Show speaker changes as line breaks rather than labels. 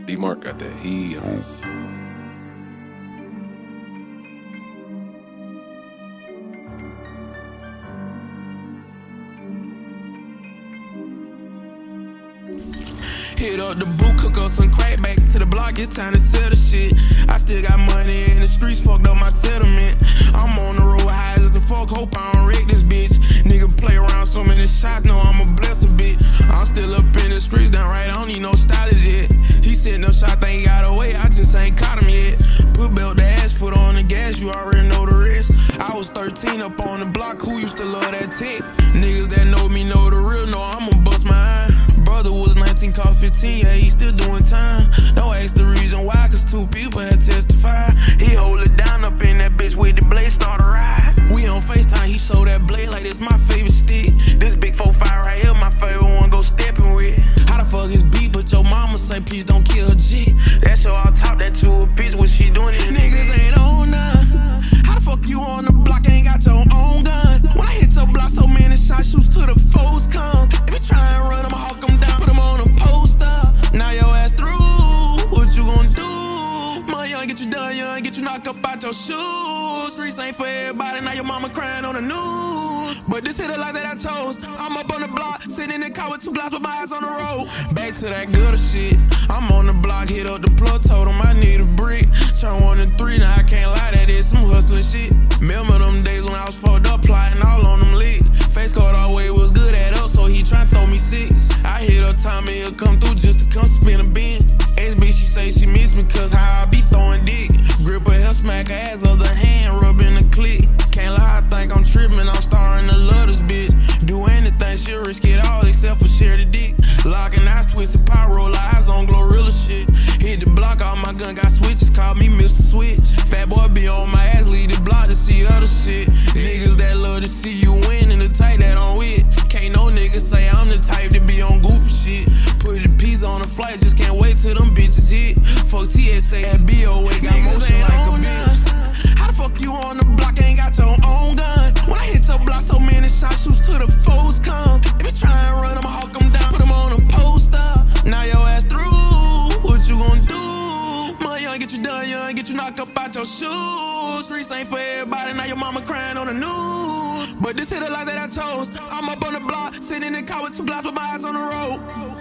D-Mark got that heat.
Hit up the booth, cook up some crack, back to the block, it's time to settle shit. I still got money in the streets, fucked up my settlement. I'm on the road high as the fuck, hope I don't wreck this bitch. Nigga play around so many shots, know I'ma bless a bit. I'm still up in the streets, done right, I don't need no stylist yet. He said no shot, think he got away, I just ain't caught him yet. Put belt the ass, foot on the gas, you already know the rest. I was 13 up on the block, who used to love that tech? Niggas that know me know the real, know I'ma bust my eye. Brother was 19, caught 15, yeah, he still doing time. Don't ask the reason why, cause 2 people had testified. He hold it down up in that bitch with the blade, start a ride. We on FaceTime, he show that blade like it's my favorite stick. This big 4-5 right here, my favorite one, go stepping with. How the fuck is beat, but your mama say please don't kill her G. That's your all top, that to a bitch, what she doing in niggas ain't on none. How the fuck you on the block, ain't got your own gun? When I hit your block, so many shots, shoots to the foes come. If you try and run, I'ma hawk them down, put them on a poster. Now your ass through, what you gon' do? My young, get you done, young, get you knocked up out your shoes. Streets ain't for everybody, now your mama crying on the news. But this hit a life that I chose. I'm up on the block, sitting in the car with 2 blocks with my eyes on the road. Back to that gutter shit. I'm on the block, hit up the plug, told him I need a brick. Turn 1 to 3, now I can't lie, that is some hustling shit. Remember them days when I was fucked up, plotting all on them licks. Face card always was good at us, so he tryna throw me 6. I hit up Tommy, he'll come through just to come spin a bin. Ex-bitch, she say she miss me cause how I be throwing dick. Grip her hair, smack her ass, other hand, rubbing the click. Can't lie, I think I'm tripping, I'm starting to love this bitch. Do anything, she'll risk it all except for share the dick. Locking eyes, twisted power roll, eyes on Glorilla shit. Hit the block, all my gun got switches, call me Mr. Switch. Fat boy be on my ass, leave the block to see other shit. Niggas that love to see you win and the type that I'm with. Can't no nigga say I'm the type to be on goofy shit. Put the piece on the flight, just can't wait till them bitches hit. Fuck TSA at BOA, got motion like a bitch. How the fuck you on the block, ain't got your own gun? When I hit your block, so many shots, shoots to the foes come. If you try and run, I'ma hawk them down, put them on a poster. Now your ass through, what you gon' do? My young, get you done, young, get you knocked up out your shoes. Streets ain't for everybody, now your mama crying on the news. But this hit a life that I chose. I'm up on the block, sitting in the car with 2 blocks with my eyes on the road.